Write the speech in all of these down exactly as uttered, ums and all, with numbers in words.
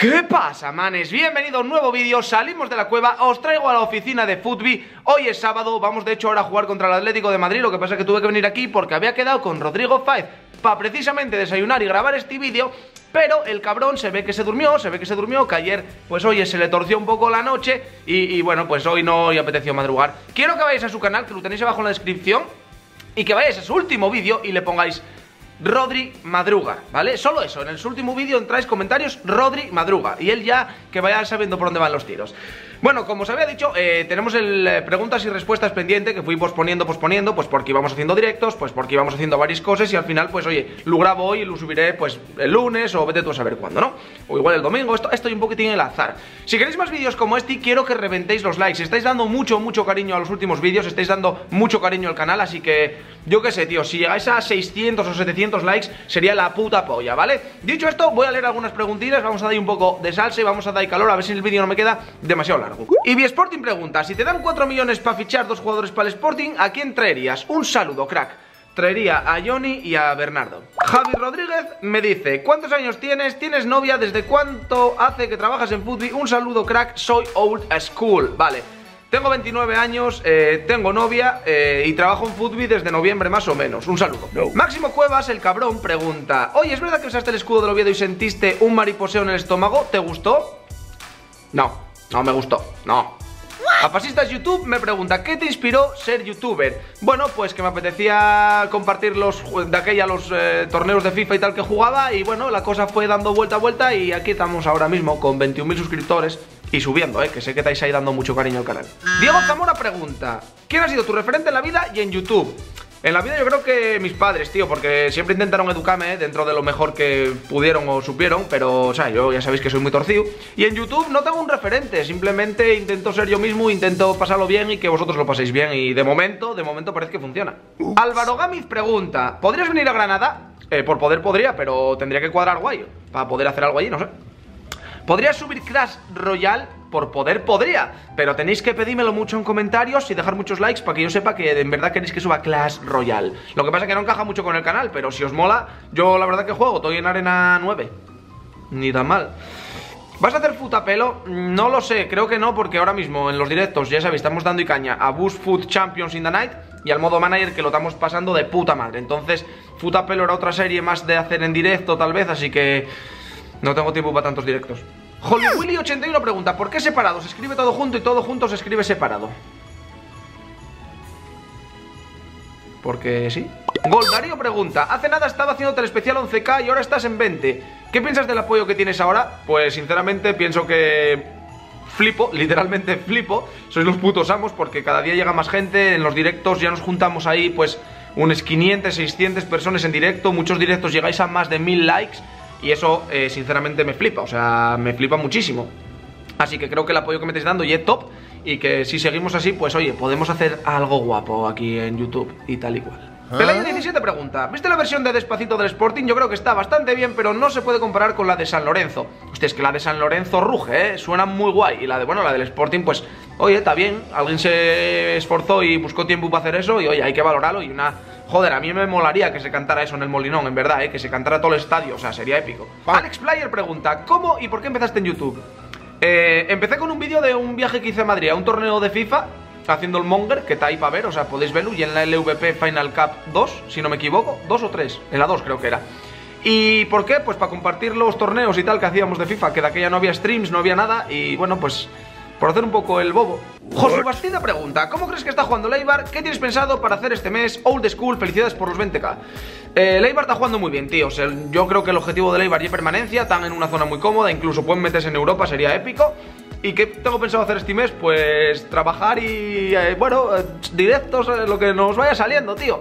¿Qué pasa, manes? Bienvenido a un nuevo vídeo. Salimos de la cueva, os traigo a la oficina de Futbi. Hoy es sábado, vamos de hecho ahora a jugar contra el Atlético de Madrid. Lo que pasa es que tuve que venir aquí porque había quedado con Rodrigo Fáez para precisamente desayunar y grabar este vídeo. Pero el cabrón se ve que se durmió, se ve que se durmió, que ayer, pues oye, se le torció un poco la noche y, y bueno, pues hoy no le apeteció madrugar. Quiero que vayáis a su canal, que lo tenéis abajo en la descripción, y que vayáis a su último vídeo y le pongáis Rodri Madruga, ¿vale? Solo eso, en el su último vídeo entráis comentarios Rodri Madruga y él ya que vaya sabiendo por dónde van los tiros. Bueno, como os había dicho, eh, tenemos el eh, preguntas y respuestas pendiente que fui posponiendo, posponiendo, pues porque íbamos haciendo directos, pues porque íbamos haciendo varias cosas y al final, pues oye, lo grabo hoy y lo subiré pues el lunes o vete tú a saber cuándo, ¿no? O igual el domingo, esto estoy un poquitín en el azar. Si queréis más vídeos como este, quiero que reventéis los likes. Estáis dando mucho, mucho cariño a los últimos vídeos, estáis dando mucho cariño al canal, así que yo qué sé, tío, si llegáis a seiscientos o setecientos likes sería la puta polla, ¿vale? Dicho esto, voy a leer algunas preguntitas, vamos a dar un poco de salsa y vamos a dar calor, a ver si el vídeo no me queda demasiado largo. Y B Sporting pregunta, si te dan cuatro millones para fichar dos jugadores para el Sporting, ¿a quién traerías? Un saludo, crack. Traería a Johnny y a Bernardo. Javi Rodríguez me dice, ¿cuántos años tienes? ¿Tienes novia? ¿Desde cuánto hace que trabajas en fútbol? Un saludo, crack, soy old school. Vale, tengo veintinueve años, eh, tengo novia eh, y trabajo en fútbol desde noviembre más o menos. Un saludo. No. Máximo Cuevas, el cabrón, pregunta, oye, ¿es verdad que usaste el escudo del Oviedo y sentiste un mariposeo en el estómago? ¿Te gustó? No, no me gustó, no. Apasistas YouTube me pregunta, ¿qué te inspiró ser youtuber? Bueno, pues que me apetecía compartir los de aquella los eh, torneos de FIFA y tal que jugaba. Y bueno, la cosa fue dando vuelta a vuelta y aquí estamos ahora mismo con veintiún mil suscriptores y subiendo, eh, que sé que estáis ahí dando mucho cariño al canal. Diego Zamora pregunta, ¿quién ha sido tu referente en la vida y en YouTube? En la vida yo creo que mis padres, tío, porque siempre intentaron educarme, ¿eh? Dentro de lo mejor que pudieron o supieron, pero, o sea, yo ya sabéis que soy muy torcido. Y en YouTube no tengo un referente, simplemente intento ser yo mismo, intento pasarlo bien y que vosotros lo paséis bien. Y de momento, de momento parece que funciona. Uh. Álvaro Gámez pregunta, ¿podrías venir a Granada? Eh, por poder podría, pero tendría que cuadrar guay para poder hacer algo allí, no sé. ¿Podrías subir Clash Royale? Por poder podría, pero tenéis que pedírmelo mucho en comentarios y dejar muchos likes para que yo sepa que en verdad queréis que suba Clash Royale. Lo que pasa es que no encaja mucho con el canal, pero si os mola, yo la verdad que juego, estoy en arena nueve. Ni tan mal. ¿Vas a hacer futapelo? No lo sé, creo que no, porque ahora mismo en los directos, ya sabéis, estamos dando y caña a Boost Food Champions in the Night y al modo manager que lo estamos pasando de puta madre. Entonces, futapelo era otra serie más de hacer en directo tal vez, así que no tengo tiempo para tantos directos. Holly Willy ochenta y uno pregunta, ¿por qué separado? Se escribe todo junto y todo junto se escribe separado. Porque sí. Goldario pregunta, hace nada estaba haciendo telespecial once K y ahora estás en veinte. ¿Qué piensas del apoyo que tienes ahora? Pues sinceramente pienso que flipo, literalmente flipo. Sois los putos amos porque cada día llega más gente. En los directos ya nos juntamos ahí pues unas quinientas, seiscientas personas en directo. Muchos directos llegáis a más de mil likes. Y eso, eh, sinceramente, me flipa, o sea, me flipa muchísimo. Así que creo que el apoyo que me estáis dando ya es top. Y que si seguimos así, pues oye, podemos hacer algo guapo aquí en YouTube y tal y cual. ¿Ah? Pelaya diecisiete pregunta, ¿viste la versión de Despacito del Sporting? Yo creo que está bastante bien, pero no se puede comparar con la de San Lorenzo. Hostia, es que la de San Lorenzo ruge, ¿eh? Suena muy guay. Y la de, bueno, la del Sporting, pues, oye, está bien. Alguien se esforzó y buscó tiempo para hacer eso y, oye, hay que valorarlo y una... Joder, a mí me molaría que se cantara eso en el Molinón, en verdad, ¿eh? Que se cantara todo el estadio, o sea, sería épico. Alex Player pregunta, ¿cómo y por qué empezaste en YouTube? Eh, empecé con un vídeo de un viaje que hice a Madrid, a un torneo de FIFA, haciendo el Monger, que está ahí para ver, o sea, podéis verlo, y en la L V P Final Cup dos, si no me equivoco, dos o tres, en la dos creo que era. ¿Y por qué? Pues para compartir los torneos y tal que hacíamos de FIFA, que de aquella no había streams, no había nada, y bueno, pues... por hacer un poco el bobo. Josu Bastida pregunta, ¿cómo crees que está jugando el Eibar? ¿Qué tienes pensado para hacer este mes? Old School, felicidades por los veinte K. eh, El Eibar está jugando muy bien, tío. O sea, yo creo que el objetivo del Eibar y permanencia. Están en una zona muy cómoda, incluso pueden meterse en Europa, sería épico. ¿Y qué tengo pensado hacer este mes? Pues trabajar y, eh, bueno, eh, directos, eh, lo que nos vaya saliendo, tío.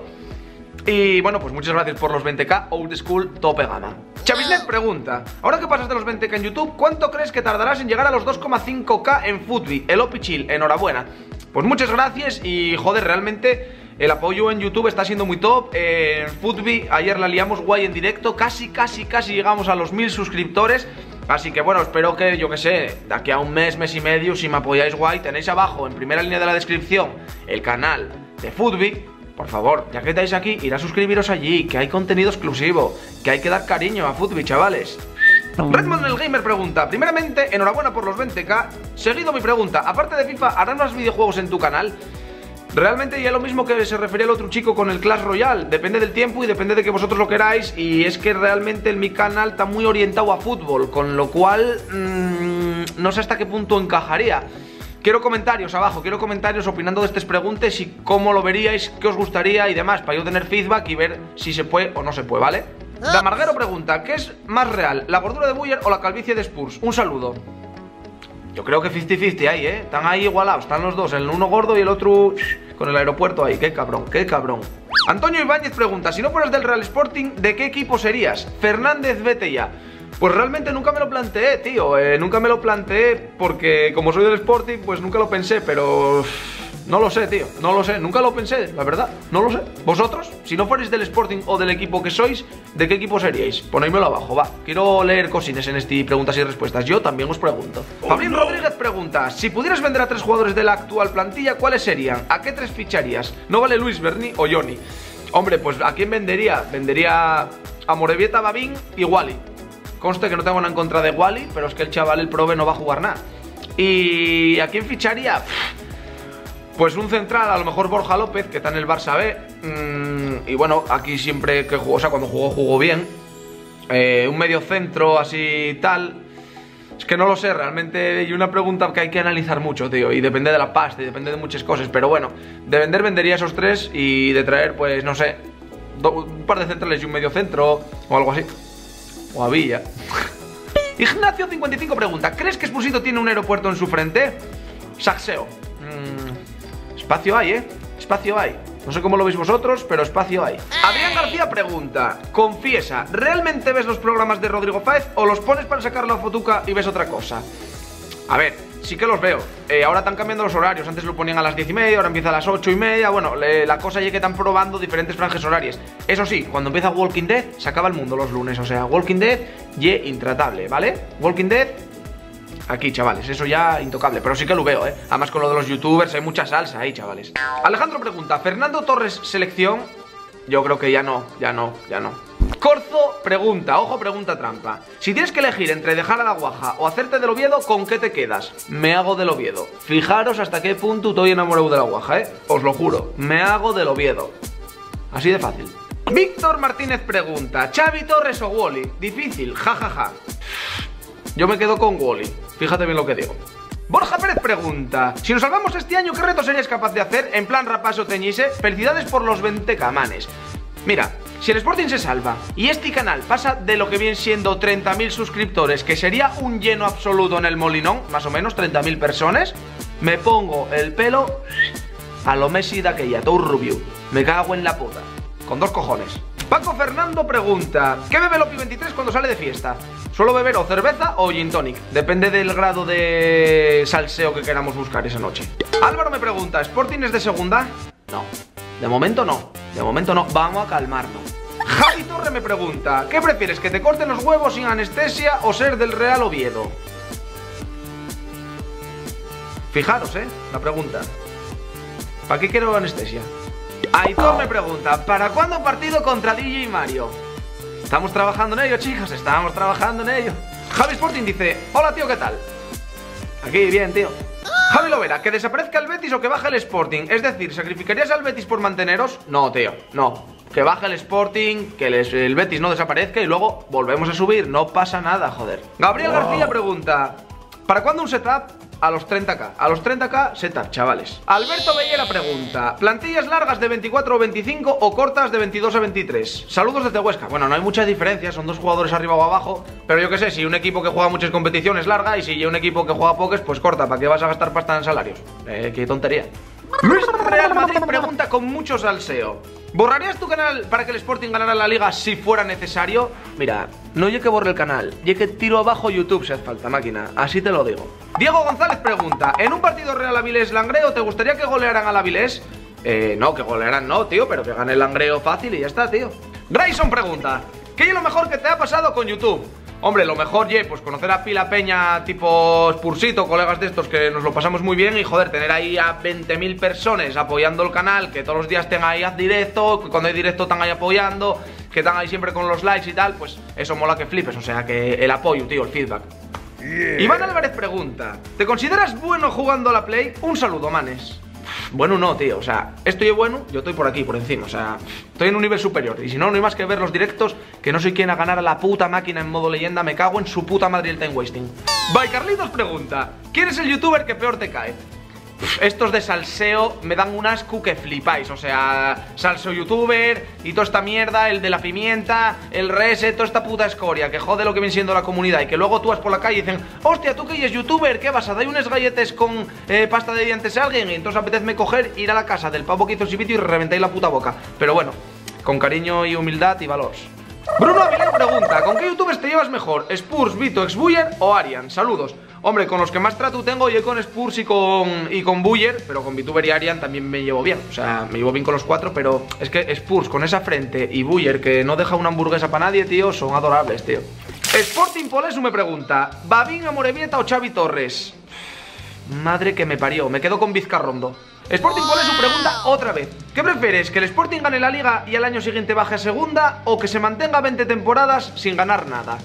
Y bueno, pues muchas gracias por los veinte K, Old School, tope gama. Chavisnet pregunta, ahora que pasas de los veinte K en YouTube, ¿cuánto crees que tardarás en llegar a los dos coma cinco K en Futbi? El Opichil, enhorabuena. Pues muchas gracias y joder, realmente el apoyo en YouTube está siendo muy top. eh, En Futbi ayer la liamos guay en directo, casi, casi, casi llegamos a los mil suscriptores. Así que bueno, espero que, yo que sé, de aquí a un mes, mes y medio, si me apoyáis guay, tenéis abajo, en primera línea de la descripción, el canal de Futbi. Por favor, ya que estáis aquí, ir a suscribiros allí, que hay contenido exclusivo, que hay que dar cariño a Futbi, chavales. Redmond el Gamer pregunta: primeramente, enhorabuena por los veinte K. Seguido mi pregunta: aparte de FIFA, ¿harán más videojuegos en tu canal? Realmente ya lo mismo que se refería el otro chico con el Clash Royale. Depende del tiempo y depende de que vosotros lo queráis. Y es que realmente en mi canal está muy orientado a fútbol, con lo cual mmm, no sé hasta qué punto encajaría. Quiero comentarios abajo, quiero comentarios opinando de estas preguntas y cómo lo veríais, qué os gustaría y demás, para yo tener feedback y ver si se puede o no se puede, ¿vale? Damarguero pregunta: ¿qué es más real, la gordura de Buyer o la calvicie de Spurs? Un saludo. Yo creo que cincuenta cincuenta ahí, ¿eh? Están ahí igualados, están los dos, el uno gordo y el otro con el aeropuerto ahí. Qué cabrón, qué cabrón. Antonio Ibáñez pregunta: si no fueras del Real Sporting, ¿de qué equipo serías? Fernández, vete ya. Pues realmente nunca me lo planteé, tío, eh, nunca me lo planteé porque como soy del Sporting, pues nunca lo pensé, pero no lo sé, tío, no lo sé, nunca lo pensé, la verdad, no lo sé. ¿Vosotros? Si no fuerais del Sporting o del equipo que sois, ¿de qué equipo seríais? Ponéismelo abajo, va. Quiero leer cosines en este preguntas y respuestas, yo también os pregunto. Oh, Fabián no. Rodríguez pregunta: si pudieras vender a tres jugadores de la actual plantilla, ¿cuáles serían? ¿A qué tres ficharías? No vale Luis, Berni o Johnny. Hombre, pues ¿a quién vendería? Vendería a Morevieta, Babín y Wally. Conste que no tengo nada en contra de Wally, pero es que el chaval, el prove, no va a jugar nada. ¿Y a quién ficharía? Pues un central, a lo mejor Borja López, que está en el Barça B. Mm, y bueno, aquí siempre que jugó, o sea, cuando jugó, jugó bien. Eh, un medio centro, así tal. Es que no lo sé, realmente hay una pregunta que hay que analizar mucho, tío. Y depende de la pasta y depende de muchas cosas. Pero bueno, de vender, vendería esos tres. Y de traer, pues, no sé, un par de centrales y un medio centro o algo así. O a Villa. Ignacio cincuenta y cinco pregunta: ¿crees que Spursito tiene un aeropuerto en su frente? Saxeo. Mm, espacio hay, ¿eh? Espacio hay. No sé cómo lo veis vosotros, pero espacio hay. Adrián García pregunta: confiesa, ¿realmente ves los programas de Rodrigo Fáez o los pones para sacar la fotuca y ves otra cosa? A ver, sí que los veo. eh, Ahora están cambiando los horarios. Antes lo ponían a las diez y media, ahora empieza a las ocho y media. Bueno, le, la cosa es que están probando diferentes franjas horarias. Eso sí, cuando empieza Walking Dead, se acaba el mundo los lunes. O sea, Walking Dead, ye intratable, ¿vale? Walking Dead, aquí, chavales, eso ya intocable. Pero sí que lo veo, ¿eh? Además con lo de los youtubers hay mucha salsa ahí, chavales. Alejandro pregunta: ¿Fernando Torres selección? Yo creo que ya no, ya no, ya no. Corzo pregunta, ojo, pregunta trampa: si tienes que elegir entre dejar a la Guaja o hacerte del Oviedo, ¿con qué te quedas? Me hago del Oviedo. Fijaros hasta qué punto estoy enamorado de la Guaja, ¿eh? Os lo juro, me hago del Oviedo. Así de fácil. Víctor Martínez pregunta: ¿Xavi Torres o Wally? Difícil, jajaja. Ja, ja. Yo me quedo con Wally, fíjate bien lo que digo. Borja Pérez pregunta: si nos salvamos este año, ¿qué reto serías capaz de hacer? En plan rapazo teñise. Felicidades por los veinte camanes. Mira, si el Sporting se salva y este canal pasa de lo que vienen siendo treinta mil suscriptores, que sería un lleno absoluto en el Molinón, más o menos treinta mil personas, me pongo el pelo a lo Messi de aquella, todo rubio. Me cago en la puta, con dos cojones. Paco Fernando pregunta: ¿qué bebe Lopi veintitrés cuando sale de fiesta? ¿Suelo beber o cerveza o gin tonic? Depende del grado de salseo que queramos buscar esa noche. Álvaro me pregunta: ¿Sporting es de segunda? No, de momento no, de momento no, vamos a calmarnos. Javi Torre me pregunta: ¿qué prefieres, que te corten los huevos sin anestesia o ser del Real Oviedo? Fijaros, eh, la pregunta. ¿Para qué quiero anestesia? Aitor me pregunta: ¿para cuándo partido contra D J y Mario? Estamos trabajando en ello, chicos, estamos trabajando en ello. Javi Sporting dice: hola, tío, ¿qué tal? Aquí, bien, tío. Javi Lovera: ¿que desaparezca el Betis o que baje el Sporting? Es decir, ¿sacrificarías al Betis por manteneros? No, tío, no. Que baje el Sporting, que el, el Betis no desaparezca y luego volvemos a subir. No pasa nada, joder. Gabriel wow. García pregunta: ¿para cuándo un setup? A los treinta K, a los treinta K setup, chavales. Alberto Bellera pregunta: ¿plantillas largas de veinticuatro o veinticinco o cortas de veintidós a veintitrés? Saludos desde Huesca. Bueno, no hay mucha diferencia, son dos jugadores arriba o abajo, pero yo qué sé, si un equipo que juega muchas competiciones larga y si un equipo que juega pocas, pues corta. ¿Para qué vas a gastar pasta en salarios? Eh, qué tontería. Luis Real Madrid pregunta con mucho salseo: ¿borrarías tu canal para que el Sporting ganara la liga si fuera necesario? Mira, no yo que borre el canal, yo que tiro abajo YouTube si hace falta, máquina, así te lo digo. Diego González pregunta: ¿en un partido Real Avilés Langreo te gustaría que golearan al Avilés? Eh, no, que golearan no, tío, pero que gane el Langreo fácil y ya está, tío. Grayson pregunta: ¿qué es lo mejor que te ha pasado con YouTube? Hombre, lo mejor, ye, pues conocer a Pila Peña tipo Spursito, colegas de estos que nos lo pasamos muy bien. Y joder, tener ahí a veinte mil personas apoyando el canal, que todos los días estén ahí a directo, que cuando hay directo están ahí apoyando. que están ahí siempre con los likes y tal, pues eso mola que flipes, o sea que el apoyo, tío, el feedback. Yeah. Iván Álvarez pregunta: ¿te consideras bueno jugando a la Play? Un saludo, manes. Bueno, no, tío, o sea, estoy bueno, yo estoy por aquí, por encima, o sea, estoy en un nivel superior. Y si no, no hay más que ver los directos, que no soy quien a ganar a la puta máquina en modo leyenda. Me cago en su puta madre el time wasting. Bye Carlitos pregunta: ¿quién es el youtuber que peor te cae? Estos de salseo me dan un asco que flipáis. O sea, salseo youtuber y toda esta mierda, el de la pimienta, el rese, toda esta puta escoria que jode lo que viene siendo la comunidad. Y que luego tú vas por la calle y dicen: hostia, tú que eres youtuber, ¿qué vas a dar unos galletes con eh, pasta de dientes a alguien? Y entonces apetezme coger, ir a la casa del pavo que hizo ese vídeo y reventáis la puta boca. Pero bueno, con cariño y humildad y valor. Bruno Avilés pregunta: ¿con qué youtubers te llevas mejor? ¿Spurs, Vito, Exbuyer o Arian? Saludos. Hombre, con los que más trato tengo yo con Spurs y con, y con Buyer, pero con VTuber y Arian también me llevo bien. O sea, me llevo bien con los cuatro, pero es que Spurs con esa frente y Buyer, que no deja una hamburguesa para nadie, tío, son adorables, tío. Sporting Polesu me pregunta: ¿Babín, Amorebieta o Xavi Torres? Madre que me parió, me quedo con Vizcarrondo. Sporting Polesu pregunta otra vez: ¿qué prefieres? ¿Que el Sporting gane la Liga y al año siguiente baje a segunda? ¿O que se mantenga veinte temporadas sin ganar nada?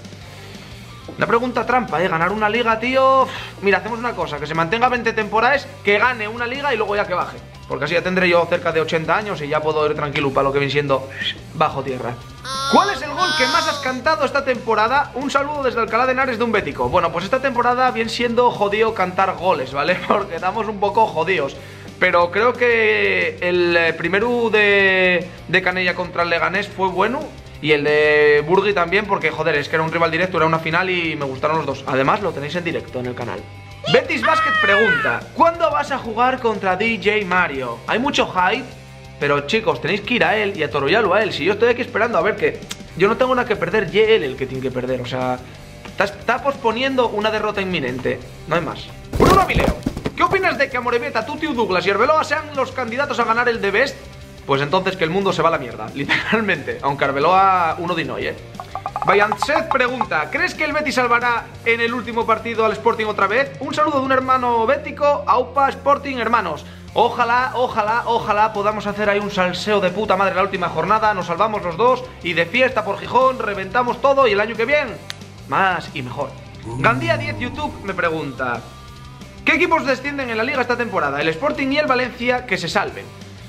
Una pregunta trampa, ¿eh? Ganar una liga, tío. Mira, hacemos una cosa: que se mantenga veinte temporadas, que gane una liga y luego ya que baje. Porque así ya tendré yo cerca de ochenta años y ya puedo ir tranquilo para lo que viene siendo bajo tierra. ¿Cuál es el gol que más has cantado esta temporada? Un saludo desde Alcalá de Henares de un bético. Bueno, pues esta temporada viene siendo jodido cantar goles, ¿vale? Porque estamos un poco jodidos. Pero creo que el primero de, de Canella contra el Leganés fue bueno. Y el de Burgui también, porque joder, es que era un rival directo, era una final y me gustaron los dos. Además lo tenéis en directo en el canal. Betis Basket pregunta: ¿cuándo vas a jugar contra D J Mario? Hay mucho hype, pero chicos, tenéis que ir a él y atorollarlo a él. Si yo estoy aquí esperando a ver que... Yo no tengo nada que perder, y él el que tiene que perder. O sea, está, está posponiendo una derrota inminente. No hay más. Bruno Avilés: ¿qué opinas de que Amorebieta, Tuti, Douglas y Arbeloa sean los candidatos a ganar el The Best? Pues entonces que el mundo se va a la mierda, literalmente. Aunque Arbeloa uno de Noy, eh. Bayanset pregunta: ¿crees que el Betis salvará en el último partido al Sporting otra vez? Un saludo de un hermano bético, Aupa Sporting, hermanos. Ojalá, ojalá, ojalá podamos hacer ahí un salseo de puta madre la última jornada. Nos salvamos los dos y de fiesta por Gijón, reventamos todo y el año que viene más y mejor. Gandía diez YouTube me pregunta: ¿qué equipos descienden en la liga esta temporada? El Sporting y el Valencia, que se salven.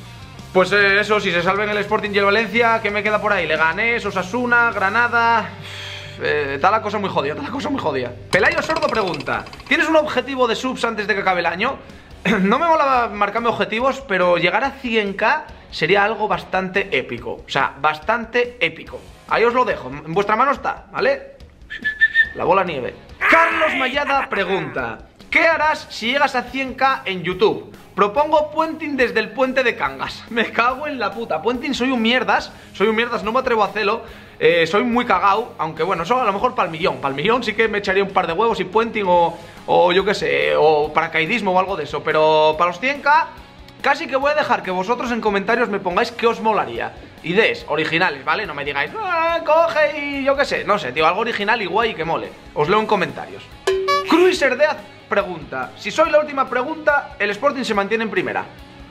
Pues eh, eso, si se salven el Sporting y el Valencia, ¿qué me queda por ahí? Leganés, Osasuna, Granada... Eh, está la cosa muy jodida, está la cosa muy jodida. Pelayo Sordo pregunta: ¿tienes un objetivo de subs antes de que acabe el año? No me mola marcarme objetivos, pero llegar a cien k sería algo bastante épico. O sea, bastante épico. Ahí os lo dejo, en vuestra mano está, ¿vale? La bola nieve. Carlos Mayada pregunta: ¿qué harás si llegas a cien k en YouTube? Propongo puenting desde el puente de Cangas. Me cago en la puta. Puenting soy un mierdas. Soy un mierdas, no me atrevo a hacerlo. eh, Soy muy cagao. Aunque bueno, eso a lo mejor para el millón. Para el millón sí que me echaría un par de huevos y puenting o, o yo qué sé, o paracaidismo o algo de eso. Pero para los cien k casi que voy a dejar que vosotros en comentarios me pongáis qué os molaría. Ideas originales, ¿vale? No me digáis: ah, coge y yo qué sé. No sé, tío, algo original y guay y que mole. Os leo en comentarios. Cruiser Death pregunta: si soy la última pregunta, ¿el Sporting se mantiene en primera?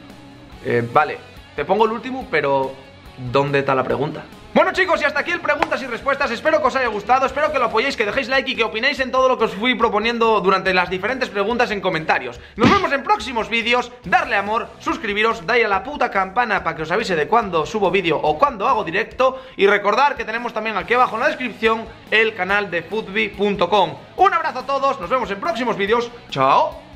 Eh, vale, te pongo el último, pero ¿dónde está la pregunta? Bueno chicos, y hasta aquí el preguntas y respuestas. Espero que os haya gustado, espero que lo apoyéis, que dejéis like y que opinéis en todo lo que os fui proponiendo durante las diferentes preguntas en comentarios. Nos vemos en próximos vídeos. Darle amor, suscribiros, dale a la puta campana para que os avise de cuando subo vídeo o cuando hago directo. Y recordar que tenemos también aquí abajo en la descripción el canal de futvi punto com. Un abrazo a todos, nos vemos en próximos vídeos. Chao.